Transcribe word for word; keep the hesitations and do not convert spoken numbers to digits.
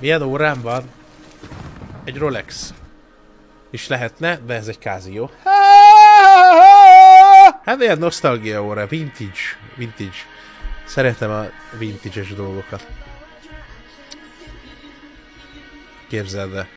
Milyen órám van? Egy Rolex. És lehetne, de ez egy Casio. Hát ilyen nosztalgia óra, vintage, vintage. Szeretem a vintage-es dolgokat. Képzeld el.